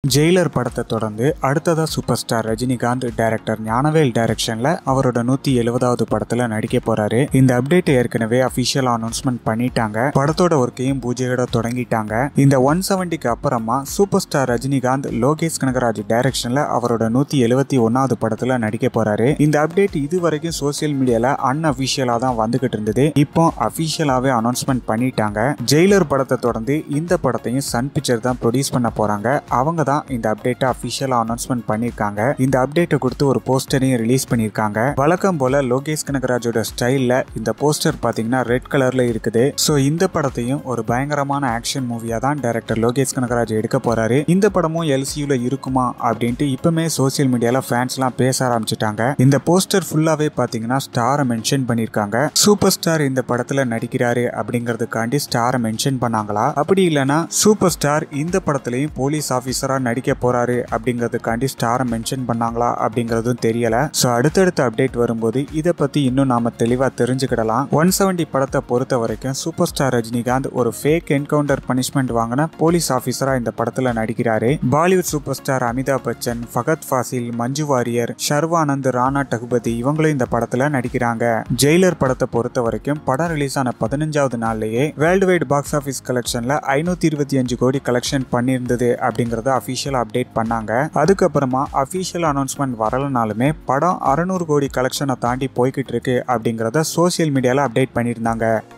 Jailer படத்தை தொடர்ந்து அடுத்ததா super star Rajinikanth director Gnanavel டைரக்ஷன்ல அவரோட 170வது படத்துல நடிக்க போறாரு. இந்த அப்டேட் ஏற்கனவே அபிஷியல் அனௌன்ஸ்மெண்ட் பண்ணிட்டாங்க. படத்தோட ஒர்க்கையும் பூஜையோட தொடங்கிட்டாங்க. இந்த 170க்கு அப்புறமா சூப்பர் ஸ்டார் ரஜினிகாந்த் லோகேஷ் கனகராஜ் டைரக்ஷன்ல அவரோட 171வது படத்துல நடிக்க போறாரு. இந்த அப்டேட் இதுவரைக்கும் சோசியல் மீடியால அன்அபிஷியலா தான் வந்துகிட்டு இருந்தது. இப்போ அபிஷியலாவே அனௌன்ஸ்மெண்ட் பண்ணிட்டாங்க. ஜெயிலர் படத்தை தொடர்ந்து இந்த படத்தையும் சன் பிக்சர் தான் ப்ரொடியூஸ் பண்ண போறாங்க. அவங்க தான் இந்த அப்டேட்டை அபிஷியலா அனௌன்ஸ்மெண்ட் பண்ணிருக்காங்க. இந்த அப்டேட்டை கொடுத்து ஒரு போஸ்டரையும் ரிலீஸ் பண்ணிருக்காங்க. வழக்கம் போல லோகேஷ் கனகராஜோட ஸ்டைல்ல இந்த போஸ்டர் பாத்தீங்கன்னா ரெட் கலர்ல இருக்குது. சோ இந்த படத்தையும் ஒரு பயங்கரமான ஆக்ஷன் மூவியா தான் டைரக்டர் லோகேஷ் கனகராஜ் எடுக்க போறாரு. இந்த படமும் எல்சியூல இருக்குமா அப்படின்ட்டு இப்பவுமே சோசியல் மீடியால ஃபேன்ஸ் எல்லாம் பேச ஆரம்பிச்சுட்டாங்க. இந்த போஸ்டர் ஃபுல்லாவே பாத்தீங்கன்னா ஸ்டாரை மென்ஷன் பண்ணிருக்காங்க. சூப்பர் ஸ்டார் இந்த படத்துல நடிக்கிறாரு அப்படிங்கறதுக்காண்டி ஸ்டாரை மென்ஷன் பண்ணாங்களா, அப்படி இல்லைன்னா சூப்பர் ஸ்டார் இந்த படத்திலையும் போலீஸ் ஆபீசரா நடிக்க போறாரு அப்படிங்கிறதுக்காண்டி ஸ்டாரை மென்ஷன் பண்ணாங்களா அப்படிங்கறதும் தெரியல. சோ அடுத்தடுத்த அப்டேட் வரும்போது இதை பத்தி இன்னும் நாம தெளிவா தெரிஞ்சுக்கிடலாம். 170 படத்தை பொறுத்த வரைக்கும் சூப்பர் ஸ்டார் ரஜினிகாந்த் ஒரு ஃபேக் என்கவுண்டர் பனிஷ்மெண்ட் வாங்கின போலீஸ் ஆபீசரா இந்த படத்துல நடிக்கிறாரு. பாலிவுட் சூப்பர் ஸ்டார் அமிதாப் பச்சன், ஃபகத் ஃபாசில், மஞ்சு வாரியர், ஷர்வானந்த், ராணா டகுபதி இவங்களும் இந்த படத்துல நடிக்கிறாங்க. ஜெயிலர் படத்தை பொறுத்த வரைக்கும் படம் ரிலீஸ் ஆன 15வது நாள்லயே வேர்ல்டு வைட் பாக்ஸ் ஆபீஸ் கலெக்ஷன்ல 525 கோடி கலெக்ஷன் பண்ணியிருந்தது அப்படிங்கறத அபிஷியல் அப்டேட் பண்ணாங்க. அதுக்கப்புறமா அபிஷியல் அனௌன்ஸ்மெண்ட் வரலனாலுமே படம் 600 கோடி கலெக்ஷனை தாண்டி போய்கிட்டு இருக்கு அப்படிங்கறத சோசியல் மீடியால அப்டேட் பண்ணியிருந்தாங்க.